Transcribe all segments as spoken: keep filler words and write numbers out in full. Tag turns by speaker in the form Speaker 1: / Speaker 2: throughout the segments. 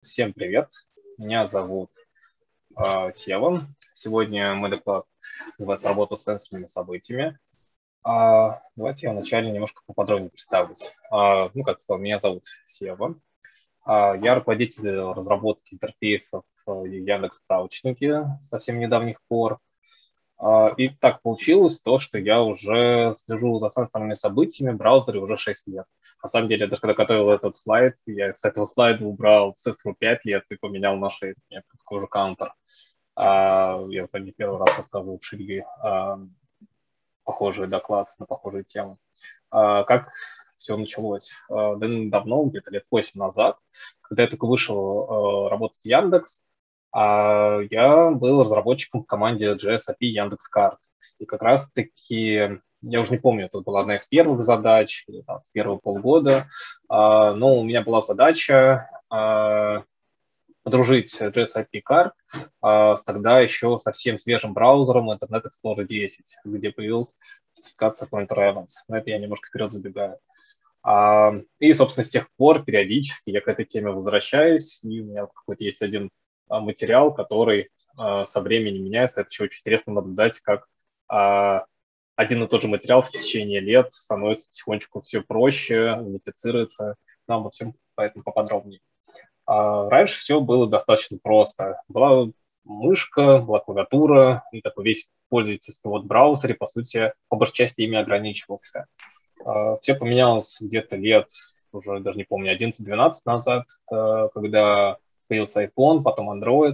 Speaker 1: Всем привет, меня зовут э, Сева. Сегодня мой доклад называется «Работа с сенсорными событиями». А, давайте я вначале немножко поподробнее представлюсь. А, ну, как сказал, меня зовут Сева. А, я руководитель разработки интерфейсов в Яндекс.Справочнике с совсем недавних пор. А, и так получилось то, что я уже слежу за сенсорными событиями в браузере уже шесть лет. На самом деле, даже когда готовил этот слайд, я с этого слайда убрал цифру пять лет и поменял на шесть. У меня такой уже каунтер. А, я уже не первый раз рассказывал в Шриге а, похожий доклад на похожую тему. А, как все началось? А, давно, где-то лет восемь назад, когда я только вышел а, работать в Яндекс, а, я был разработчиком в команде джей эс эй пи Яндекс.Карт. И как раз-таки, я уже не помню, это была одна из первых задач, или, там, в первые полгода, а, но у меня была задача а, подружить джей эс эй пи Card а, с тогда еще совсем свежим браузером Internet Explorer десять, где появилась спецификация Pointer Evans. Но это я немножко вперед забегаю. А, и, собственно, с тех пор периодически я к этой теме возвращаюсь, и у меня какой-то есть один а, материал, который а, со временем меняется. Это еще очень интересно наблюдать, как а, один и тот же материал в течение лет становится потихонечку все проще, унифицируется. Нам во всем поэтому поподробнее. А раньше все было достаточно просто. Была мышка, была клавиатура, и такой весь пользовательский вот браузере, по сути, по большей части ими ограничивался. А, все поменялось где-то лет, уже даже не помню, одиннадцать-двенадцать назад, когда появился iPhone, потом Android,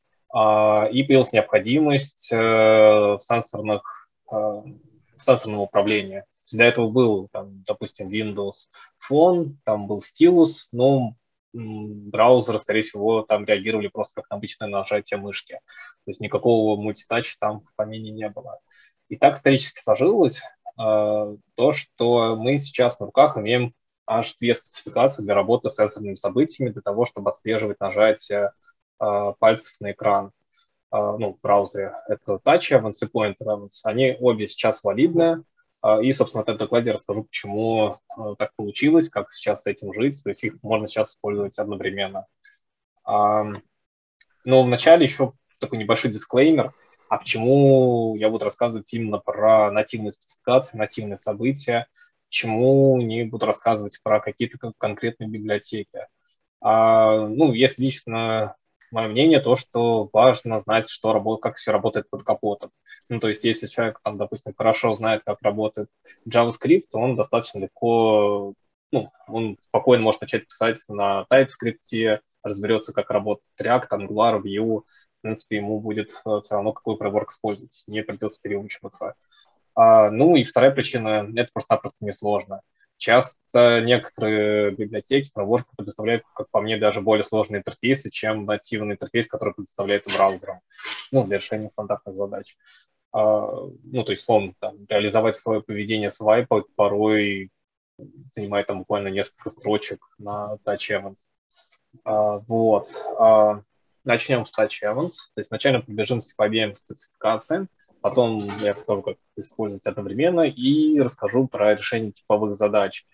Speaker 1: и появилась необходимость в сенсорных, в сенсорном управлении. Для этого был, там, допустим, Windows Phone, там был стилус, но браузеры, скорее всего, там реагировали просто как на обычное нажатие мышки. То есть никакого мультитача там в помине не было. И так исторически сложилось э, то, что мы сейчас на руках имеем аж две спецификации для работы с сенсорными событиями, для того, чтобы отслеживать нажатие э, пальцев на экран. Э, ну, в браузере. Это Touch Evans и Pointer Evans. Они обе сейчас валидны. И, собственно, в этом докладе я расскажу, почему так получилось, как сейчас с этим жить. То есть их можно сейчас использовать одновременно. Но вначале еще такой небольшой дисклеймер. А почему я буду рассказывать именно про нативные спецификации, нативные события, почему не буду рассказывать про какие-то конкретные библиотеки. А, ну, если лично мое мнение, то, что важно знать, что работает, как все работает под капотом. Ну, то есть, если человек, там, допустим, хорошо знает, как работает JavaScript, то он достаточно легко, ну, он спокойно может начать писать на TypeScript, разберется, как работает React, Angular, Vue. В принципе, ему будет все равно какой фреймворк использовать, не придется переучиваться. А, ну, и вторая причина – это просто-напросто несложно. Часто некоторые библиотеки, фреймворки предоставляют, как по мне, даже более сложные интерфейсы, чем нативный интерфейс, который предоставляется браузером, ну, для решения стандартных задач. А, ну, то есть, словно, там, реализовать свое поведение свайпа порой занимает там буквально несколько строчек на Touch Evans. А, вот. А, начнем с Touch Evans. То есть, вначале пробежимся по обеим спецификациям. Потом я расскажу, как использовать одновременно, и расскажу про решение типовых задач,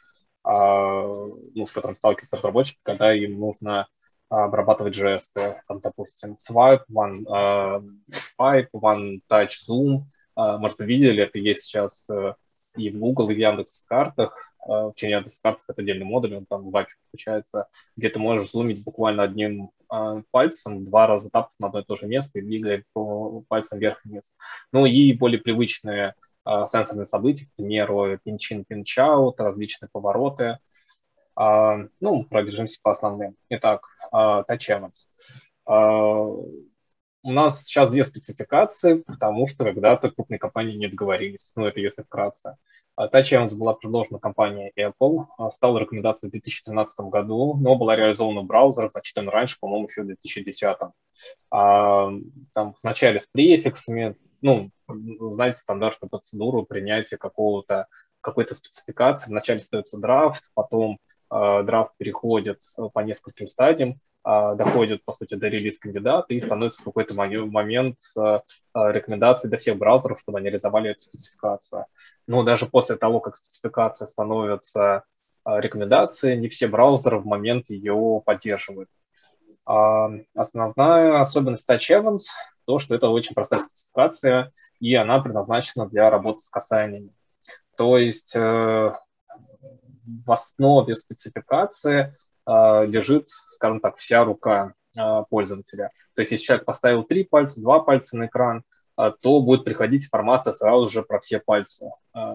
Speaker 1: ну, с которыми сталкиваются разработчики, когда им нужно обрабатывать жесты. Там, допустим, swipe, one uh, swipe, one touch zoom. Может, вы видели, это есть сейчас и в Google, и в Яндекс.Картах. В Яндекс.Картах это отдельный модуль, он там в вебе включается, где ты можешь зумить буквально одним пальцем, два раза тапнув на одно и то же место и двигая пальцем вверх и вниз. Ну и более привычные uh, сенсорные события, к примеру, пинчин, пинч-аут, различные повороты. Uh, ну, пробежимся по основным. Итак, uh, Touch Evans. Uh, у нас сейчас две спецификации, потому что когда-то крупные компании не договорились. Ну, это если вкратце. Touch Evans была предложена компанией Apple, стала рекомендацией в две тысячи тринадцатом году, но была реализована в браузерах значительно раньше, по-моему, еще в две тысячи десятом. А, там вначале с префиксами, ну, знаете, стандартную процедуру принятия какого-то, какой-то спецификации. Вначале ставится драфт, потом э, драфт переходит по нескольким стадиям, э, доходит, по сути, до релиз-кандидата и становится в какой-то момент э, рекомендацией для всех браузеров, чтобы они реализовали эту спецификацию. Но даже после того, как спецификация становится э, рекомендацией, не все браузеры в момент ее поддерживают. Основная особенность Touch Evans – то, что это очень простая спецификация, и она предназначена для работы с касаниями. То есть в основе спецификации лежит, скажем так, вся рука пользователя. То есть если человек поставил три пальца, два пальца на экран, то будет приходить информация сразу же про все пальцы.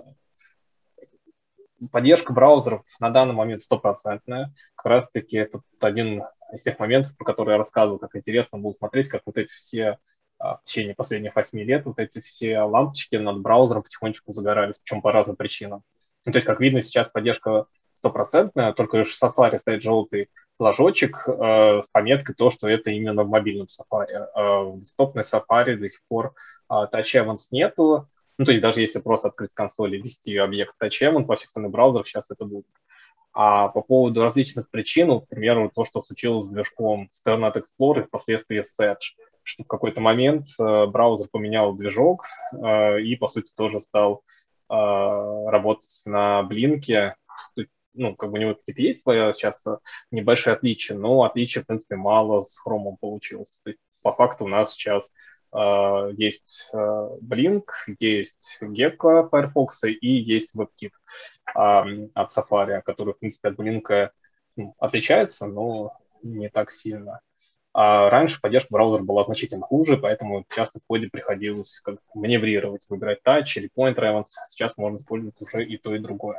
Speaker 1: Поддержка браузеров на данный момент стопроцентная. Как раз-таки это один из тех моментов, про которые я рассказывал, как интересно было смотреть, как вот эти все в течение последних восьми лет вот эти все лампочки над браузером потихонечку загорались, причем по разным причинам. Ну, то есть, как видно, сейчас поддержка стопроцентная, только лишь в Safari стоит желтый флажочек э, с пометкой то, что это именно в мобильном Safari. Э, в десктопной Safari до сих пор э, Touch Evans нету. Ну, то есть даже если просто открыть консоль и ввести объект Touch Evans во всех остальных браузерах, сейчас это будет. А по поводу различных причин, ну, к примеру, то, что случилось с движком с Internet Explorer и впоследствии с Edge, что в какой-то момент э, браузер поменял движок э, и, по сути, тоже стал э, работать на блинке. Ну, как бы у него какие-то есть свои сейчас небольшие отличия, но отличия, в принципе, мало с Chrome получилось. То есть, по факту у нас сейчас Uh, есть uh, Blink, есть Gecko Firefox и есть WebKit uh, от Safari, который, в принципе, от Blink ну, отличается, но не так сильно. А раньше поддержка браузера была значительно хуже, поэтому часто в коде приходилось как маневрировать, выбирать Touch или Pointer Evans. Сейчас можно использовать уже и то, и другое.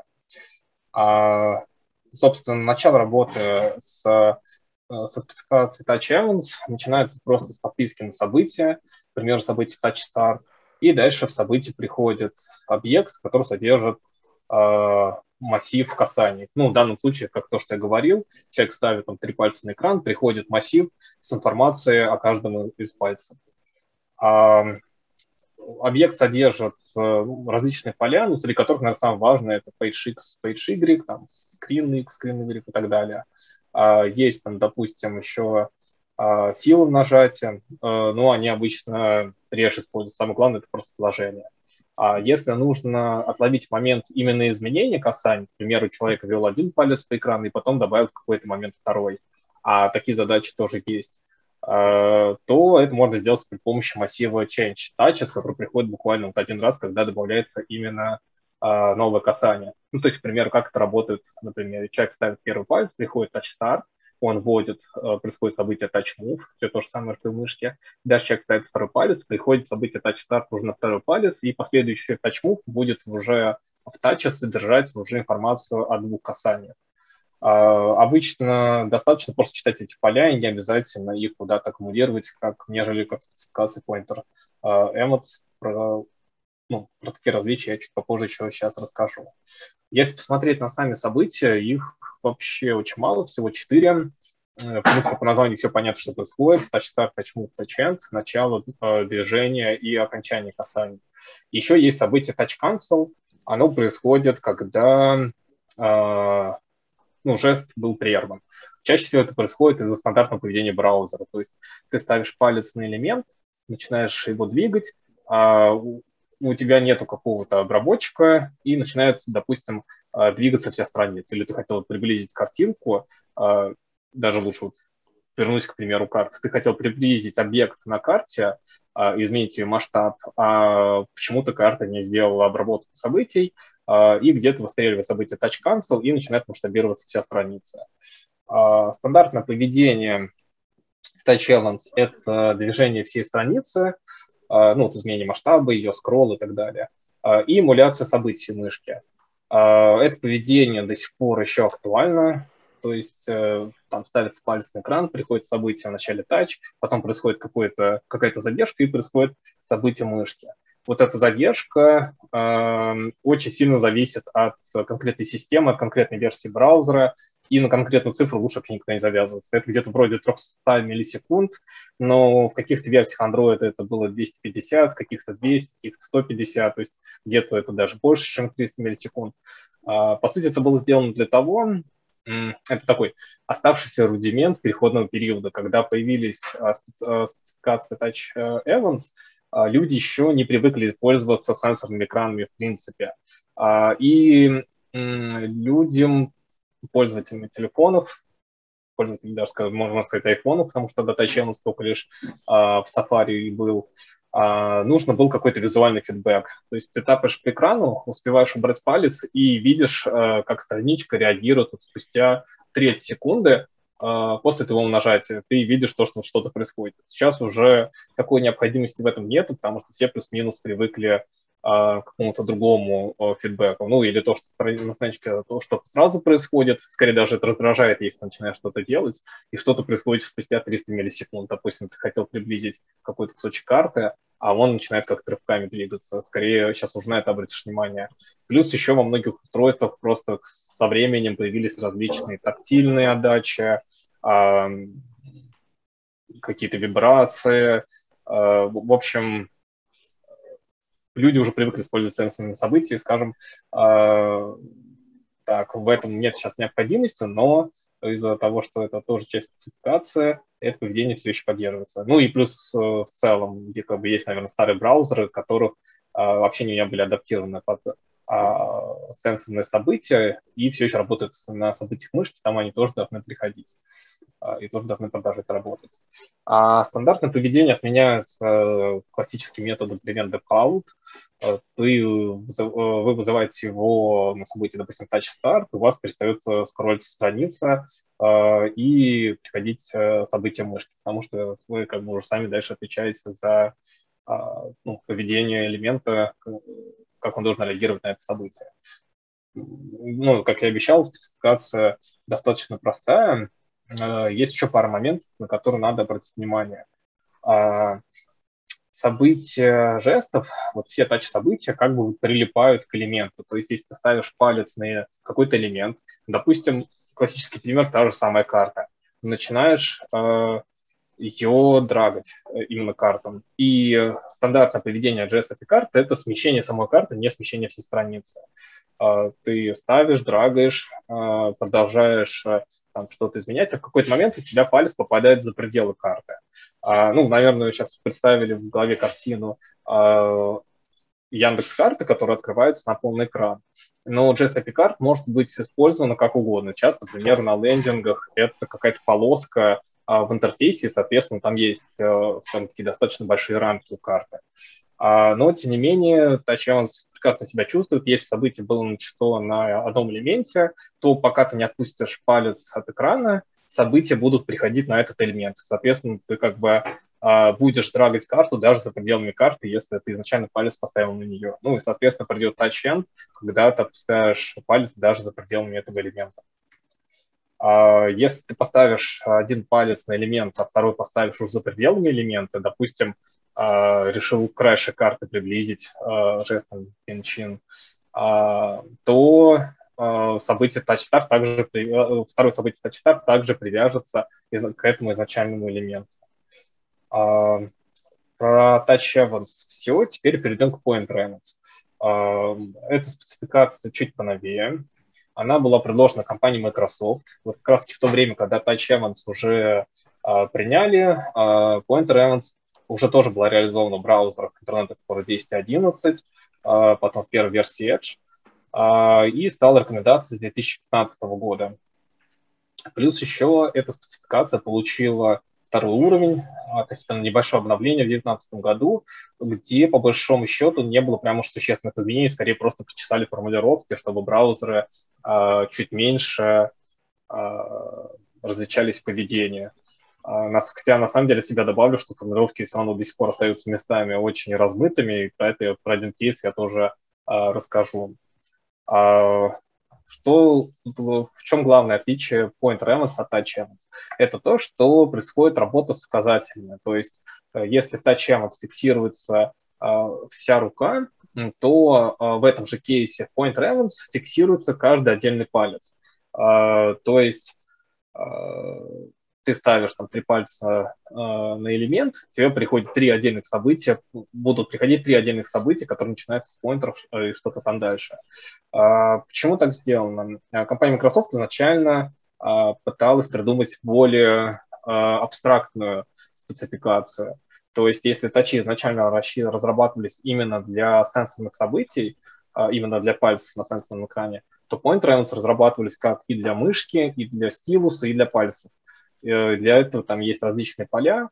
Speaker 1: А, собственно, начало работы с со спецификацией Touch Evans начинается просто с подписки на события, например, событие Touch Start, и дальше в событие приходит объект, который содержит э, массив касаний. Ну, в данном случае, как то, что я говорил, человек ставит там три пальца на экран, приходит массив с информацией о каждом из пальцев. А, объект содержит э, различные поля, ну, среди которых, наверное, самое важное это page X, page Y, там, screen X, screen Y и так далее. Есть там, допустим, еще силы нажатия, но они обычно реже используются. Самое главное – это просто положение. А если нужно отловить момент именно изменения касания, к примеру, человек ввел один палец по экрану и потом добавил в какой-то момент второй, а такие задачи тоже есть, то это можно сделать при помощи массива Change Touches, который приходит буквально вот один раз, когда добавляется именно новое касание. Ну, то есть, к примеру, как это работает, например, человек ставит первый палец, приходит Touch Start, он вводит, происходит событие Touch Move, все то же самое, что и в мышке. Дальше человек ставит второй палец, приходит событие Touch Start уже на второй палец, и последующий Touch Move будет уже в Touch содержать уже информацию о двух касаниях. Обычно достаточно просто читать эти поля, и не обязательно их куда-то аккумулировать, как, нежели как спецификация Pointer Evans. Ну, про такие различия я чуть попозже еще сейчас расскажу. Если посмотреть на сами события, их вообще очень мало, всего четыре. В принципе, по названию все понятно, что происходит. Touch Start, Touch Move, Touch End, начало э, движения и окончание касания. Еще есть событие Touch Cancel. Оно происходит, когда э, ну, жест был прерван. Чаще всего это происходит из-за стандартного поведения браузера. То есть ты ставишь палец на элемент, начинаешь его двигать, а у тебя нету какого-то обработчика, и начинает, допустим, двигаться вся страница. Или ты хотел приблизить картинку, даже лучше вот вернусь, к примеру, карты. Ты хотел приблизить объект на карте, изменить ее масштаб, а почему-то карта не сделала обработку событий, и где-то выстреливает событие Touch Cancel, и начинает масштабироваться вся страница. Стандартное поведение в Touch Evans – это движение всей страницы, ну, вот изменение масштаба, ее скролл и так далее, и эмуляция событий мышки. Это поведение до сих пор еще актуально, то есть там ставится палец на экран, приходит событие в начале тач, потом происходит какая-то задержка и происходит событие мышки. Вот эта задержка э, очень сильно зависит от конкретной системы, от конкретной версии браузера, и на конкретную цифру лучше вообще никогда не завязываться. Это где-то вроде триста миллисекунд, но в каких-то версиях Android это было двести пятьдесят, в каких-то двести, в каких-то сто пятьдесят, то есть где-то это даже больше, чем триста миллисекунд. По сути, это было сделано для того, это такой оставшийся рудимент переходного периода, когда появились спецификации Touch Evans, люди еще не привыкли пользоваться сенсорными экранами в принципе. И людям, пользователям телефонов, пользователей, даже, можно сказать, айфона, потому что тогда Touch Events только лишь а, в Safari был, а, нужно был какой-то визуальный фидбэк. То есть ты тапаешь по экрану, успеваешь убрать палец и видишь, а, как страничка реагирует вот спустя треть секунды а, после твоего нажатия. Ты видишь то, что что-то происходит. Сейчас уже такой необходимости в этом нет, потому что все плюс-минус привыкли к какому-то другому фидбэку, ну, или то, что на страничке то, что сразу происходит, скорее даже это раздражает, если начинаешь что-то делать, и что-то происходит спустя триста миллисекунд. Допустим, ты хотел приблизить какой-то кусочек карты, а он начинает как-то рывками двигаться. Скорее, сейчас уже на это обратишь внимание. Плюс еще во многих устройствах просто со временем появились различные тактильные отдачи, какие-то вибрации. В общем, люди уже привыкли использовать сенсорные события, скажем, э, так, в этом нет сейчас необходимости, но из-за того, что это тоже часть спецификации, это поведение все еще поддерживается. Ну и плюс э, в целом, где как бы есть, наверное, старые браузеры, которых э, вообще не были адаптированы под э, сенсорные события и все еще работают на событиях мышки, там они тоже должны приходить и тоже должны продолжать работать. А стандартное поведение отменяется классическим методом prevent default. Ты, вы вызываете его на событии, допустим, touch start, у вас перестает скроллиться страница и приходить события мышки, потому что вы как бы уже сами дальше отвечаете за ну, поведение элемента, как он должен реагировать на это событие. Ну, как я обещал, спецификация достаточно простая. Есть еще пара моментов, на которые надо обратить внимание. События жестов, вот все тач-события как бы прилипают к элементу. То есть, если ты ставишь палец на какой-то элемент, допустим, классический пример, та же самая карта, начинаешь э, ее драгать именно картом. И стандартное поведение джей эс эй пи карты – это смещение самой карты, не смещение всей страницы. Э, ты ставишь, драгаешь, э, продолжаешь там, что-то изменять, а в какой-то момент у тебя палец попадает за пределы карты. А, ну, наверное, сейчас представили в голове картину а, Яндекс.Карты, которая открывается на полный экран. Но джей эс эй пи-карт может быть использована как угодно. Часто, например, на лендингах это какая-то полоска а, в интерфейсе, соответственно, там есть а, все-таки достаточно большие рамки у карты. А, но, тем не менее, Touch Events прекрасно себя чувствует. Если событие было начато на одном элементе, то пока ты не отпустишь палец от экрана, события будут приходить на этот элемент. Соответственно, ты как бы а, будешь драгать карту даже за пределами карты, если ты изначально палец поставил на нее. Ну и, соответственно, придет Touch End, когда ты отпускаешь палец даже за пределами этого элемента. А, если ты поставишь один палец на элемент, а второй поставишь уже за пределами элемента, допустим, решил краешек карты приблизить э, жестом пинчин, э, то э, событие Touch Start также, э, второе событие Touch Start также привяжется к этому изначальному элементу. Э, про Touch Events все, теперь перейдем к Point Events. Э, эта спецификация чуть поновее. Она была предложена компанией Microsoft. Вот как раз в то время, когда Touch Events уже э, приняли, э, Point Events уже тоже была реализована в браузерах Internet Explorer десять точка одиннадцать, потом в первой версии Edge, и стала рекомендацией с две тысячи пятнадцатого года. Плюс еще эта спецификация получила второй уровень, относительно небольшое обновление в две тысячи девятнадцатом году, где, по большому счету, не было прям уж существенных изменений, скорее просто причесали формулировки, чтобы браузеры чуть меньше различались в поведении. Хотя, на самом деле, себя добавлю, что формулировки все равно до сих пор остаются местами очень размытыми, и про, это, про один кейс я тоже а, расскажу. А, что, в чем главное отличие Point Events от Touch Events? Это то, что происходит работа с указателями. То есть, если в Touch Events фиксируется а, вся рука, то а, в этом же кейсе в Point Events фиксируется каждый отдельный палец. А, то есть, а, ты ставишь там три пальца э, на элемент, тебе приходит три отдельных события, будут приходить три отдельных события, которые начинаются с поинтеров и что-то там дальше. А, почему так сделано? Компания Microsoft изначально а, пыталась придумать более а, абстрактную спецификацию. То есть если тачи изначально разрабатывались именно для сенсорных событий, а, именно для пальцев на сенсорном экране, то Point Events разрабатывались как и для мышки, и для стилуса, и для пальцев. Для этого там есть различные поля,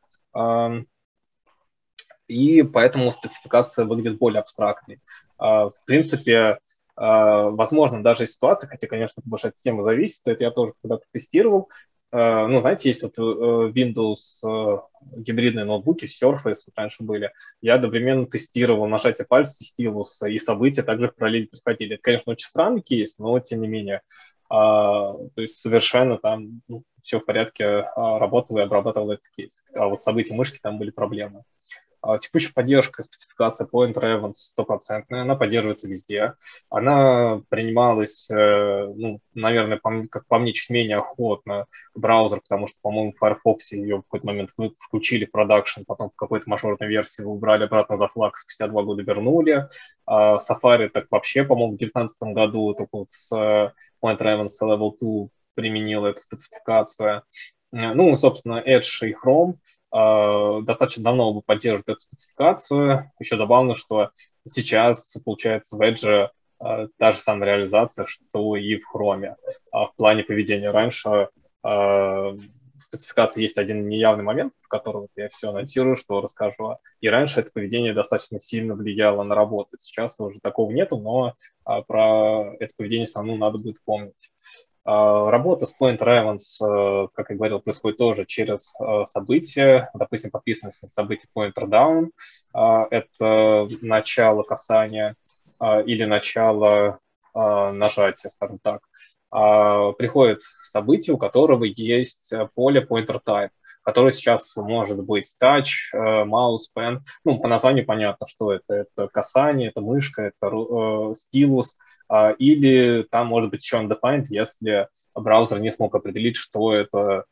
Speaker 1: и поэтому спецификация выглядит более абстрактной. В принципе, возможно, даже ситуация, хотя, конечно, большая система зависит, это я тоже когда-то тестировал. Ну, знаете, есть вот Windows гибридные ноутбуки, Surface вот раньше были. Я одновременно тестировал нажатие пальца, стилуса, и события также в параллели приходили. Это, конечно, очень странный кейс, но тем не менее. То есть совершенно там ну, все в порядке, работало и обрабатывал этот кейс. А вот события мышки там были проблемы. Текущая поддержка, спецификация Pointer Evans стопроцентная, она поддерживается везде. Она принималась, ну, наверное, как по мне, чуть менее охотно браузер, потому что, по-моему, в Firefox ее в какой-то момент включили в продакшн, потом в какой-то мажорной версии убрали обратно за флаг, спустя два года вернули. Safari так вообще, по-моему, в две тысячи девятнадцатом году только вот с Pointer Evans Level два применила эту спецификацию. Ну, собственно, Edge и Chrome достаточно давно бы поддерживают эту спецификацию. Еще забавно, что сейчас, получается, в Edge та же самая реализация, что и в Chrome. В плане поведения раньше в спецификации есть один неявный момент, в котором я все аннотирую, что расскажу. И раньше это поведение достаточно сильно влияло на работу. Сейчас уже такого нету, но про это поведение все равно надо будет помнить. Работа с Pointer Evans, как я говорил, происходит тоже через события. Допустим, подписываемся на событие Pointer Down. Это начало касания или начало нажатия, скажем так. Приходит событие, у которого есть поле Pointer Type, которое сейчас может быть Touch, Mouse, Pen. Ну, по названию понятно, что это. Это касание, это мышка, это стилус. Или там может быть еще undefined, если браузер не смог определить, что это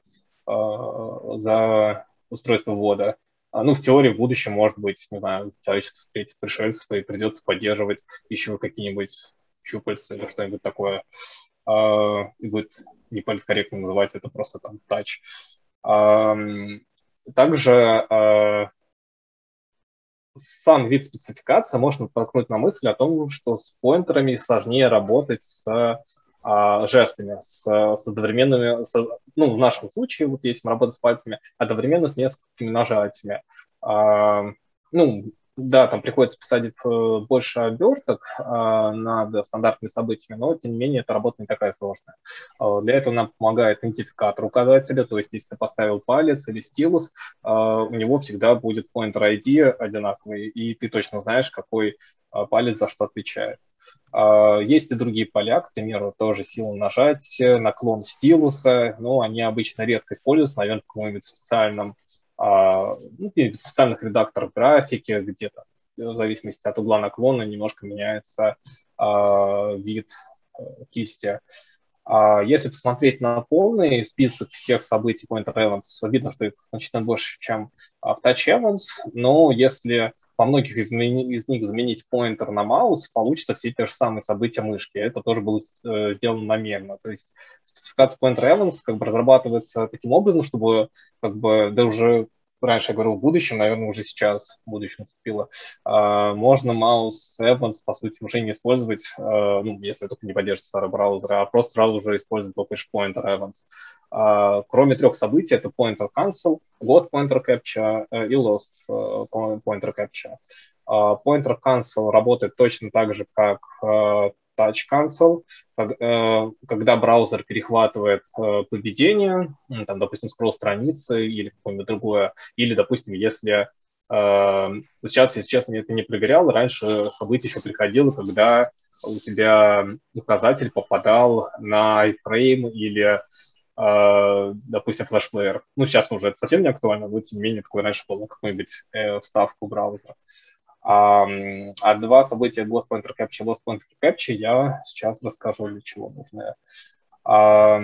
Speaker 1: за устройство ввода. Ну, в теории в будущем, может быть, не знаю, человечество встретит пришельцев и придется поддерживать еще какие-нибудь щупальца или что-нибудь такое. И будет неполиткорректно называть это просто там touch. Также сам вид спецификации может натолкнуть на мысль о том, что с поинтерами сложнее работать с а, жестами, с, с одновременными, с, ну, в нашем случае, вот если мы работаем с пальцами, одновременно с несколькими нажатиями. А, ну, да, там приходится писать больше оберток а, над стандартными событиями, но, тем не менее, эта работа не такая сложная. А, для этого нам помогает идентификатор указателя, то есть, если ты поставил палец или стилус, а, у него всегда будет pointer ай ди одинаковый, и ты точно знаешь, какой а, палец за что отвечает. А, есть и другие поля, к примеру, тоже сила нажатия, наклон стилуса, но они обычно редко используются, наверное, в каком-нибудь специальном ну, специальных редакторах графики, где-то в зависимости от угла наклона немножко меняется э, вид э, кисти. А если посмотреть на полный список всех событий Pointer Evans, видно, что их значительно больше, чем в Touch Evans, но если по многих из, из них заменить поинтер на маус, получится все те же самые события мышки. Это тоже было э, сделано намеренно. То есть спецификация Pointer Evans как бы разрабатывается таким образом, чтобы как бы, да уже раньше я говорил в будущем, наверное, уже сейчас в будущем наступило, э, можно маус Evans, по сути, уже не использовать, э, ну, если только не поддерживается старый браузер, а просто сразу же использовать только лишь Pointer Evans. Uh, кроме трех событий, это Pointer Cancel, Got Pointer Capture uh, и Lost uh, Pointer Capture. Uh, Pointer Cancel работает точно так же, как uh, Touch Cancel, как, uh, когда браузер перехватывает uh, поведение, там, допустим, скролл страницы или какое-нибудь другое, или, допустим, если uh, сейчас, если честно, я это не проверял, раньше событие еще приходило, когда у тебя указатель попадал на iframe или допустим, флешплеер. Ну, сейчас уже это совсем не актуально, но, тем не менее, такое раньше было какую-нибудь э, вставку браузера. А, а два события Lost Pointer Capture, Lost Pointer Capture я сейчас расскажу, для чего нужны. А,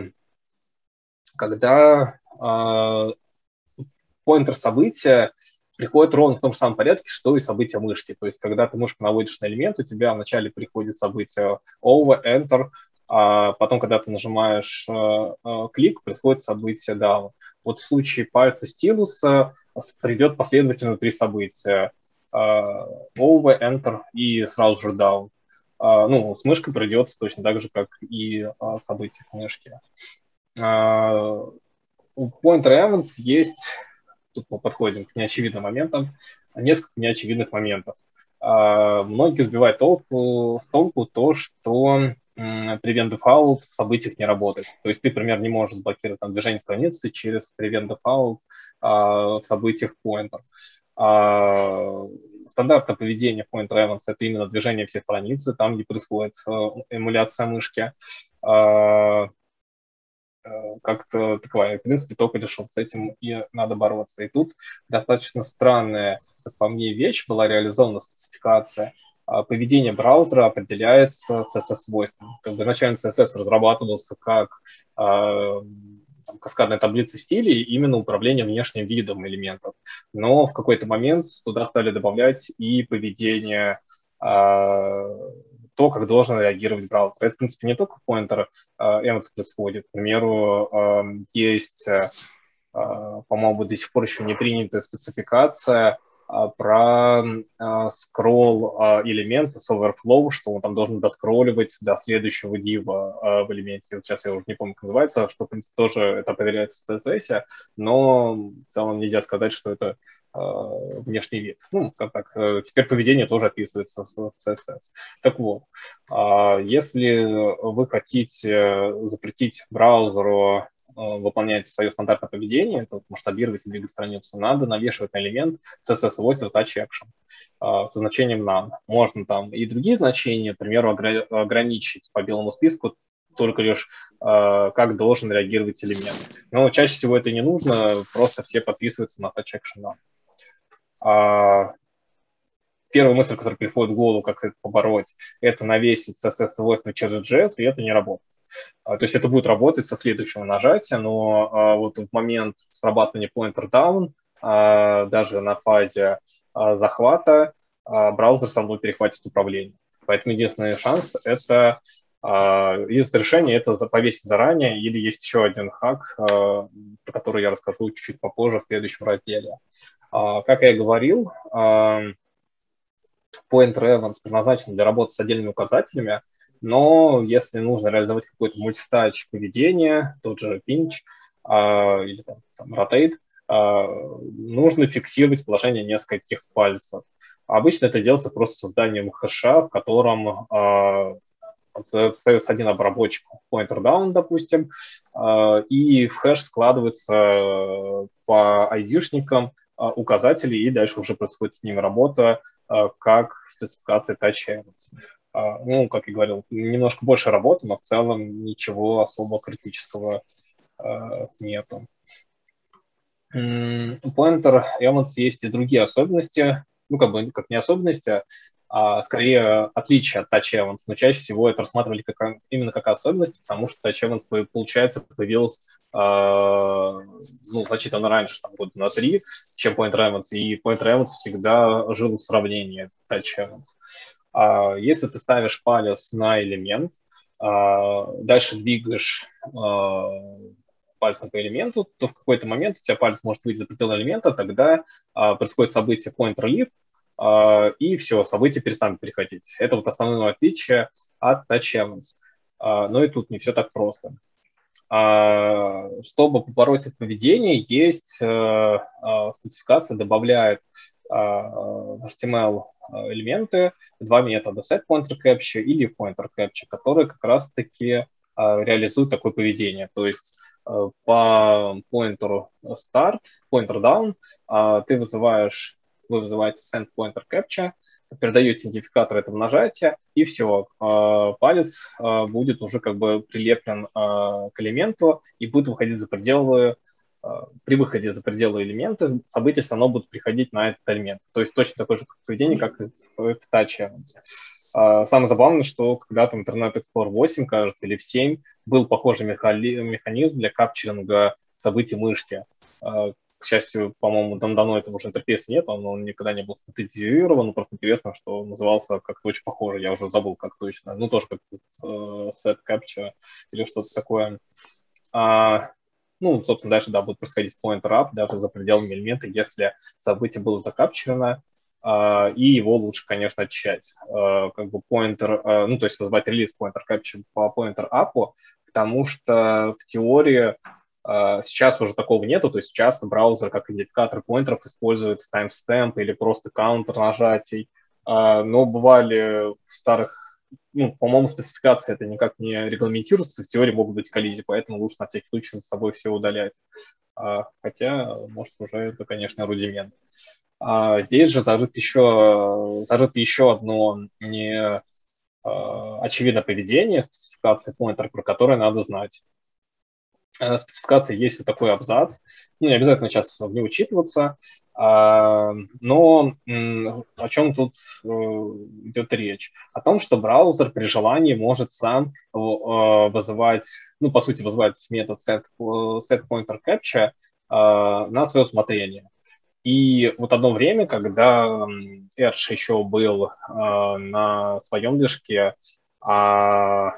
Speaker 1: когда а, поинтер события приходит ровно в том же самом порядке, что и события мышки. То есть, когда ты мышку наводишь на элемент, у тебя вначале приходит событие over, enter, а потом, когда ты нажимаешь э, э, клик, происходит событие down. Вот в случае пальца стилуса придет последовательно три события. Э, over, enter и сразу же down. Э, ну, с мышкой придет точно так же, как и э, события мышки. Э, у Pointer Events есть, тут мы подходим к неочевидным моментам, несколько неочевидных моментов. Многие сбивают толку, с толку то, что prevent default в событиях не работает. То есть ты, например, не можешь заблокировать там, движение страницы через prevent default а, в событиях pointer. А, стандартное поведение Pointer Events — это именно движение всей страницы, там, где происходит эмуляция мышки. А, как-то такая, в принципе, только лишь вот с этим и надо бороться. И тут достаточно странная, как по мне, вещь была реализована спецификация. Поведение браузера определяется си эс эс-свойствами. Как бы изначально си эс эс разрабатывался как э, там, каскадная таблица стилей, именно управление внешним видом элементов. Но в какой-то момент туда стали добавлять и поведение, э, то, как должен реагировать браузер. Это, в принципе, не только в Pointer Events происходит. К примеру, э, есть, э, по-моему, до сих пор еще не принятая спецификация про э, скролл э, элемента с overflow, что он там должен доскролливать до следующего дива э, в элементе. Вот сейчас я уже не помню, как называется, что, в принципе, тоже это проверяется в си эс эс, но в целом нельзя сказать, что это э, внешний вид. Ну, как так, э, теперь поведение тоже описывается в си эс эс. Так вот, э, если вы хотите запретить браузеру выполнять свое стандартное поведение, то масштабировать и двигать страницу, надо навешивать на элемент си эс эс-свойства touch action со значением none. Можно там и другие значения, к примеру, ограничить по белому списку только лишь как должен реагировать элемент. Но чаще всего это не нужно, просто все подписываются на touch action none. Первая мысль, которая приходит в голову, как это побороть, это навесить си эс эс-свойства через джей эс, и это не работает. То есть это будет работать со следующего нажатия, но а, вот в момент срабатывания pointer down, а, даже на фазе а, захвата, а, браузер сам будет перехватить управление. Поэтому единственный шанс — это а, единственное решение — это повесить заранее, или есть еще один хак, а, про который я расскажу чуть-чуть попозже в следующем разделе. А, как я и говорил, а, Pointer Events предназначен для работы с отдельными указателями, но если нужно реализовать какое-то мультитач поведение, тот же pinch а, или там, там, rotate, а, нужно фиксировать положение нескольких пальцев. Обычно это делается просто созданием хэша, в котором а, остается один обработчик pointer down, допустим, а, и в хэш складывается по айдишникам указатели, и дальше уже происходит с ними работа, как спецификация touch events. Ну, как я говорил, немножко больше работы, но в целом ничего особо критического нету. У Pointer Events есть и другие особенности, ну, как бы как не особенности, а скорее отличие от Touch Events, но чаще всего это рассматривали как, именно как особенность, потому что Touch Events, получается, появился э, ну, значительно раньше, там, года на три, чем Pointer Events, и Pointer Events всегда жил в сравнении Touch Events. А если ты ставишь палец на элемент, а, дальше двигаешь а, пальцем по элементу, то в какой-то момент у тебя палец может выйти за пределы элемента, тогда а, происходит событие pointer leave, а, и все, событие перестанет переходить. Это вот основное отличие от Touch Events. А, но и тут не все так просто. А, чтобы побороть это поведение, есть а, а, спецификация, добавляет а, в эйч ти эм эл элементы, два метода, setPointerCapture или PointerCapture, которые как раз-таки а, реализуют такое поведение. То есть а, по pointer start, pointer down а, ты вызываешь, вы вызываете sendPointerCapture, передаете идентификатор этого нажатия, и все, а, палец а, будет уже как бы прилеплен а, к элементу и будет выходить за пределы. При выходе за пределы элемента события все равно будут приходить на этот элемент. То есть точно такое же поведение, как и в Touch Events. Самое забавное, что когда-то в Internet Explorer восемь, кажется, или в семь был похожий механизм для капчеринга событий мышки. К счастью, по-моему, давно этого уже интерфейса нет, он, он никогда не был статизирован, но просто интересно, что он назывался как-то очень похоже, я уже забыл, как точно. Ну, тоже как э, set capture или что-то такое. А, ну, собственно, дальше, да, будет происходить pointer up даже за пределами элемента, если событие было закапчерено, uh, и его лучше, конечно, очищать. Uh, как бы pointer, uh, ну, то есть называть релиз pointer capture по pointer up, потому что в теории Сейчас уже такого нету, то есть часто браузер как идентификатор поинтеров использует timestamp или просто каунтер нажатий, но бывали в старых, ну, по-моему, спецификации это никак не регламентируется, в теории могут быть коллизии, поэтому лучше на всякий случай с собой все удалять. Хотя, может, уже это, конечно, рудимент. А здесь же зарыт еще, зарыто еще одно не очевидное поведение спецификации поинтера, про которое надо знать. В спецификации есть вот такой абзац, ну, не обязательно сейчас в ней учитываться, но о чем тут идет речь? О том, что браузер при желании может сам вызывать, ну, по сути, вызывать метод set, setPointerCaptcha на свое усмотрение. И вот одно время, когда Edge еще был на своем движке, а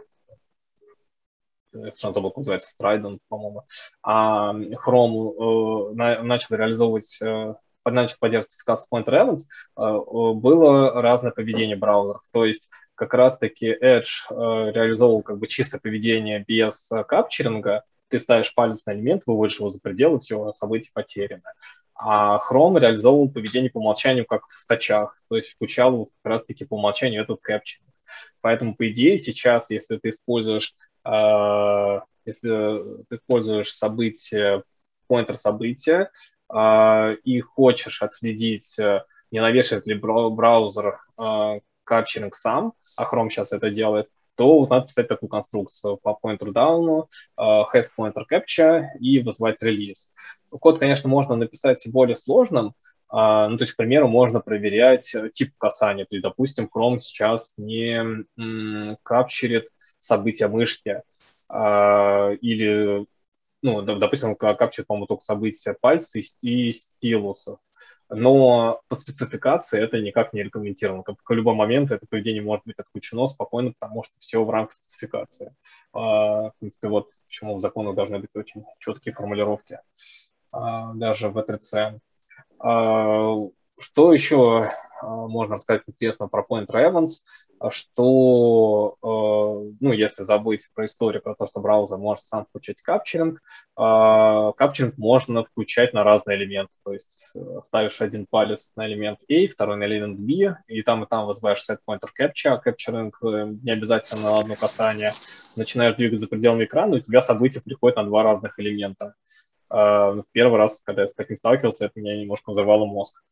Speaker 1: совершенно забыл, как называется, Strident, по-моему, а Chrome э, начал реализовывать, э, начал поддерживать спецификацию Pointer Events, э, было разное поведение браузеров. То есть как раз-таки Edge э, реализовывал как бы чистое поведение без э, капчеринга, ты ставишь палец на элемент, выводишь его за пределы, все, событие потеряно. А Chrome реализовывал поведение по умолчанию, как в тачах, то есть включал вот как раз-таки по умолчанию этот капчеринг. Поэтому, по идее, сейчас, если ты используешь Uh, если ты используешь событие, поинтер события uh, и хочешь отследить, uh, не навешивает ли браузер uh, капчеринг сам, а Chrome сейчас это делает, то вот надо писать такую конструкцию по pointer down, uh, has pointer captcha и вызвать релиз. Код, конечно, можно написать более сложным, uh, ну, то есть, к примеру, можно проверять тип касания. То есть, допустим, Chrome сейчас не м, капчерит события мышки, а, или, ну, допустим, капчет, по-моему, только события пальца и стилуса. Но по спецификации это никак не регламентировано. Как в любой момент это поведение может быть отключено спокойно, потому что все в рамках спецификации. А, в принципе, вот почему в законах должны быть очень четкие формулировки, а, даже в ви три си. А, что еще можно сказать интересно про Pointer Events, что, ну, если забыть про историю, про то, что браузер может сам включать капчеринг, капчеринг можно включать на разные элементы. То есть ставишь один палец на элемент A, второй на элемент B, и там и там вызываешь setPointerCaptcha, капчеринг не обязательно на одно касание, начинаешь двигать за пределами экрана, и у тебя событие приходит на два разных элемента. В первый раз, когда я с таким сталкивался, это меня немножко взорвало мозг.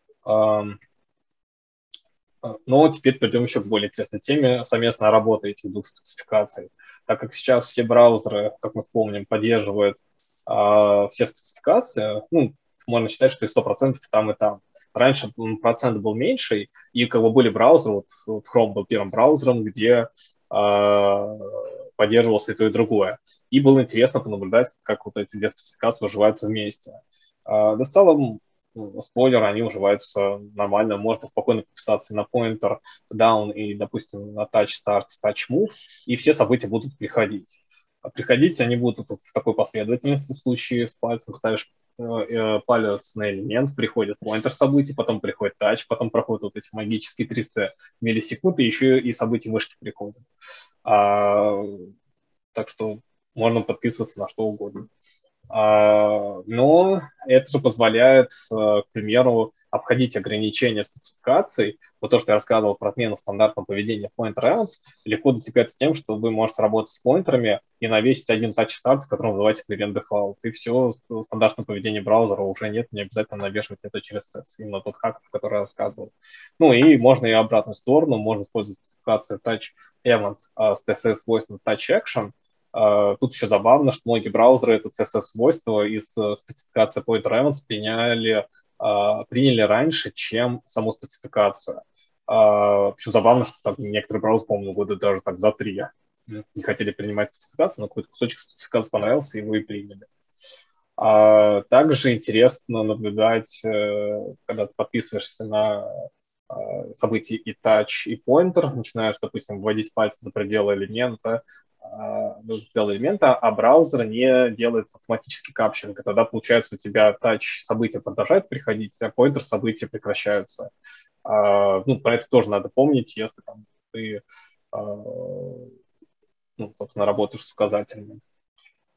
Speaker 1: Но теперь перейдем еще к более интересной теме совместной работы этих двух спецификаций. Так как сейчас все браузеры, как мы вспомним, поддерживают э, все спецификации, ну, можно считать, что и сто процентов там и там. Раньше процент был меньший, и как бы были браузеры, вот, вот Chrome был первым браузером, где э, поддерживался и то, и другое. И было интересно понаблюдать, как вот эти две спецификации уживаются вместе. Э, да в целом, спойлер, они уживаются нормально. Можно спокойно подписаться на pointer down и, допустим, на touch start, touch move, и все события будут приходить. А приходить они будут в такой последовательности. В случае с пальцем ставишь э, палец на элемент, приходит pointer событий, потом приходит touch, потом проходят вот эти магические триста миллисекунд, и еще и события мышки приходят. А, так что можно подписываться на что угодно. Но это же позволяет, к примеру, обходить ограничения спецификаций. Вот то, что я рассказывал про отмену стандартного поведения в Pointer Events, легко достигается тем, что вы можете работать с поинтерами и навесить один тач-старт, в котором вызываете клиент дефолт. И все, стандартное поведение браузера уже нет, не обязательно навешивать это через именно тот хак, который я рассказывал. Ну и можно и обратную сторону, можно использовать спецификацию Touch Events с си эс эс-свойством Touch Action. Uh, тут еще забавно, что многие браузеры это си эс эс-свойство из uh, спецификации Pointer Events приняли, uh, приняли раньше, чем саму спецификацию. Uh, причем забавно, что там, некоторые браузеры, по-моему, года даже так за три не хотели принимать спецификацию, но какой-то кусочек спецификации понравился, и его и приняли. Uh, также интересно наблюдать, uh, когда ты подписываешься на uh, события и touch, и pointer, начинаешь, допустим, вводить пальцы за пределы элемента, элемента, а браузер не делает автоматический капчеринг. И тогда, получается, у тебя тач события продолжают приходить, а поинтер события прекращаются. А, ну, про это тоже надо помнить, если там, ты а, ну, собственно, работаешь с указателями.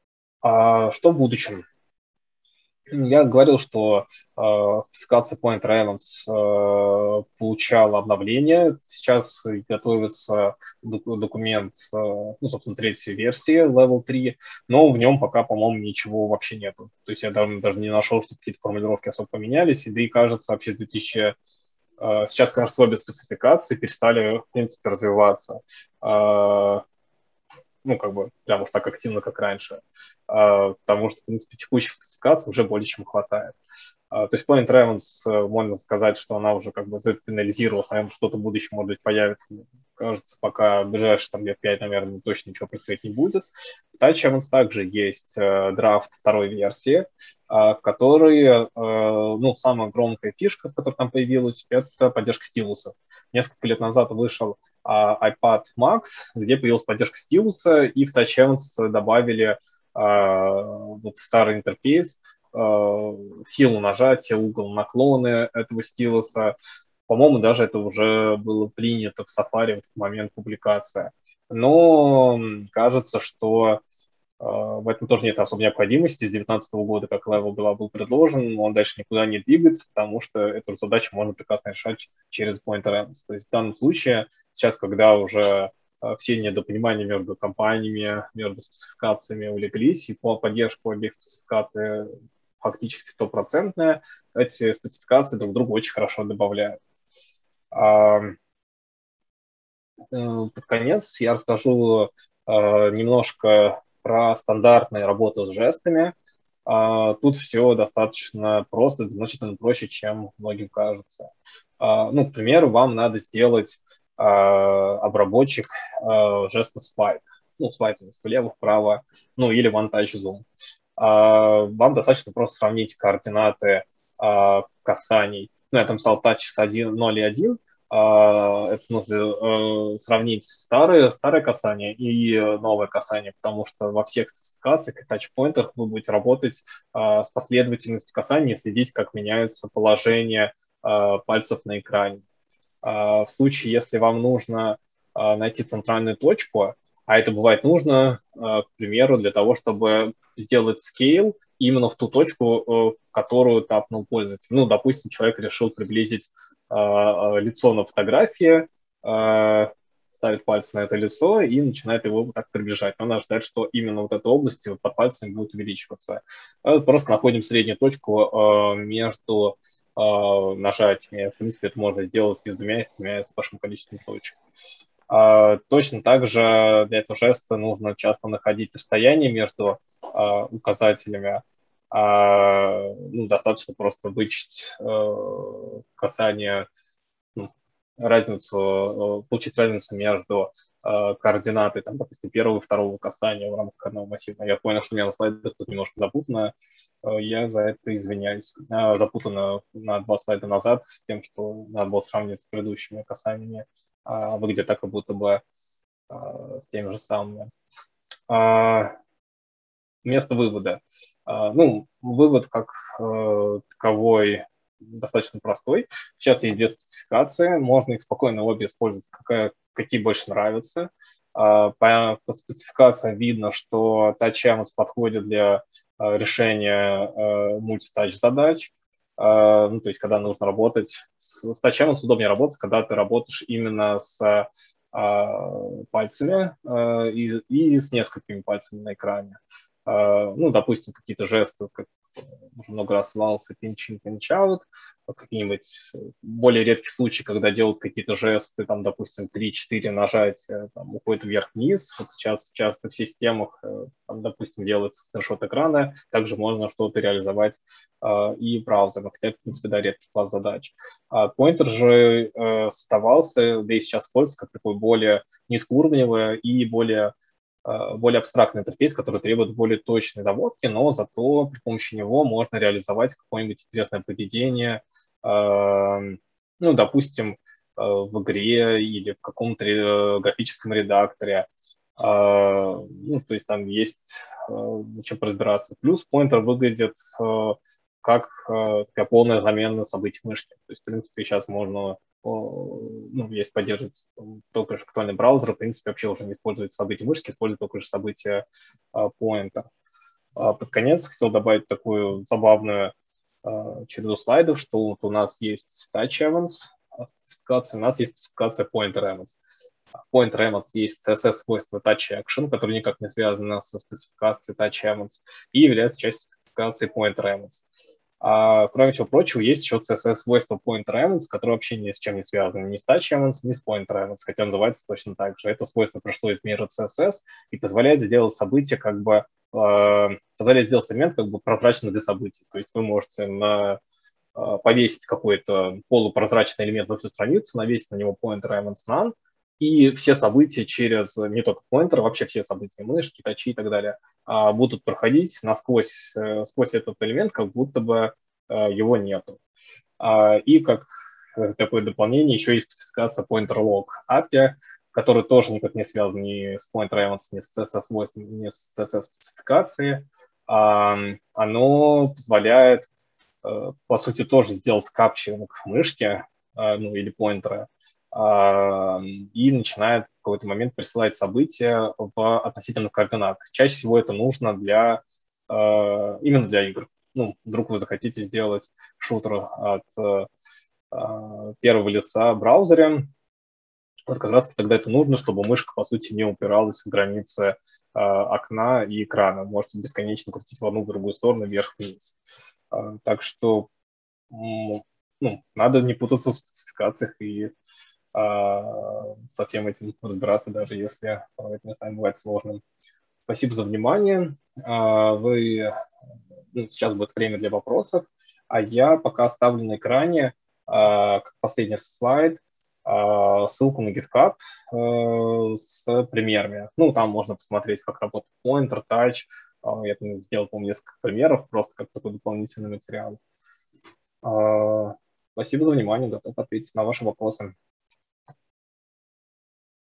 Speaker 1: А что в будущем? Я говорил, что э, спецификация Pointer Evans э, получала обновление. Сейчас готовится док- документ, э, ну, собственно, третьей версии Level три, но в нем пока, по-моему, ничего вообще нету. То есть я даже, даже не нашел, что какие-то формулировки особо поменялись. И да и кажется, вообще две тысячи... э, сейчас, кажется, обе спецификации перестали, в принципе, развиваться. Э, ну, как бы, прям уж так активно, как раньше. А, потому что, в принципе, текущих спецификаций уже более чем хватает. А, то есть Point Evans, можно сказать, что она уже как бы зафинализировалась, наверное, что-то в будущем, может быть, появится. Кажется, пока в ближайшие там, лет пять, наверное, точно ничего происходить не будет. В Touch Evans также есть э, драфт второй версии, э, в которой, э, ну, самая громкая фишка, которая там появилась, это поддержка стилуса. Несколько лет назад вышел э, iPad Max, где появилась поддержка стилуса, и в Touch Evans добавили э, вот старый интерфейс, силу нажатия, угол наклона этого стилуса. По-моему, даже это уже было принято в Safari в момент публикации. Но кажется, что э, в этом тоже нет особой необходимости. С две тысячи девятнадцатого года, как Level два был предложен, он дальше никуда не двигается, потому что эту задачу можно прекрасно решать через Pointer Evans. То есть в данном случае, сейчас, когда уже все недопонимания между компаниями, между спецификациями улеглись, и по поддержку обеих спецификаций фактически стопроцентная, эти спецификации друг другу очень хорошо добавляют. Под конец я расскажу немножко про стандартные работы с жестами. Тут все достаточно просто, значительно проще, чем многим кажется. Ну, к примеру, вам надо сделать обработчик жеста свайп. Ну, свайп влево-вправо, ну, или one touch zoom. Вам достаточно просто сравнить координаты касаний. Ну, я там писал touch с ноль и один. Это в смысле сравнить старые, старое касание и новое касание, потому что во всех спецификациях и тачпоинтах вы будете работать с последовательностью касаний и следить, как меняется положение пальцев на экране. В случае, если вам нужно найти центральную точку, а это бывает нужно, к примеру, для того, чтобы сделать скейл именно в ту точку, в которую тапнул пользователь. Ну, допустим, человек решил приблизить лицо на фотографии, ставит пальцы на это лицо и начинает его вот так приближать. Он ожидает, что именно вот эта область под пальцами будет увеличиваться. Просто находим среднюю точку между нажатиями. В принципе, это можно сделать и с двумя, и с тремя, и с большим количеством точек. А, точно так же для этого жеста нужно часто находить расстояние между а, указателями. А, ну, достаточно просто вычесть а, касание, ну, разницу, получить разницу между а, координатой, там, допустим, первого и второго касания в рамках одного массива. Я понял, что у меня на слайдах тут немножко запутано. Я за это извиняюсь. Запутано на два слайда назад с тем, что надо было сравнивать с предыдущими касаниями. А выглядит так, как будто бы а, с теми же самыми. А, место вывода. А, ну, вывод как а, таковой достаточно простой. Сейчас есть две спецификации. Можно их спокойно обе использовать, какая, какие больше нравятся. А, по, по спецификациям видно, что Touch Evans подходит для а, решения а, мультитач задач. Uh, ну, то есть, когда нужно работать с, с Touch Evans, удобнее работать, когда ты работаешь именно с uh, пальцами uh, и, и с несколькими пальцами на экране. Uh, ну, допустим, какие-то жесты, как уже много раз слался, pinch in, pinch out, какие-нибудь более редкие случаи, когда делают какие-то жесты, там, допустим, три-четыре нажатия, там, уходит вверх-вниз. Вот сейчас часто в системах, там, допустим, делается скриншот экрана, также можно что-то реализовать э, и браузером, хотя это, в принципе, да, редкий класс задач. А Pointer же э, оставался, да и сейчас используется как такой более низкоуровневый и более более абстрактный интерфейс, который требует более точной доводки, но зато при помощи него можно реализовать какое-нибудь интересное поведение, ну, допустим, в игре или в каком-то графическом редакторе. Ну, то есть там есть чем разбираться. Плюс Pointer выглядит как такая полная замена событий мышки. То есть, в принципе, сейчас можно, ну, если поддерживать только же актуальный браузер, в принципе, вообще уже не используется события мышки, использует только же события Pointer. Под конец хотел добавить такую забавную череду слайдов, что вот у нас есть touch events спецификация, у нас есть спецификация pointer events. Pointer events есть си эс эс-свойство touch action, которое никак не связано со спецификацией touch events и является частью спецификации pointer events. А, кроме всего прочего, есть еще си эс эс-свойство pointer events, которое вообще ни с чем не связано, ни с touch events, ни с pointer events, хотя называется точно так же. Это свойство пришло из мира си эс эс и позволяет сделать событие как бы э, позволяет сделать элемент как бы прозрачным для событий. То есть вы можете на повесить какой-то полупрозрачный элемент на всю страницу, навесить на него pointer events none, и все события через, не только pointer, вообще все события, мышки, тачи и так далее, будут проходить насквозь, сквозь этот элемент, как будто бы его нету. И как такое дополнение еще есть спецификация pointer log эй пи ай, который тоже никак не связан ни с pointer events, ни с си эс эс-свойствами, ни с си эс эс-спецификацией. Оно позволяет по сути, тоже сделал скапчинг мышки, ну, или поинтера, и начинает в какой-то момент присылать события в относительных координатах. Чаще всего это нужно для, именно для игр. Ну, вдруг вы захотите сделать шутер от первого лица в браузере, вот как раз тогда это нужно, чтобы мышка, по сути, не упиралась в границы э, окна и экрана. Можете бесконечно крутить в одну, в другую сторону, вверх-вниз. Э, так что ну, надо не путаться в спецификациях и э, со всем этим разбираться, даже если это местами бывает сложным. Спасибо за внимание. Э, вы, ну, сейчас будет время для вопросов, а я пока оставлю на экране, э, как последний слайд, ссылку на GitHub э, с примерами. Ну, там можно посмотреть, как работает pointer, touch. Э, я там сделал, по-моему, несколько примеров, просто как такой дополнительный материал. Э, спасибо за внимание, готов ответить на ваши вопросы.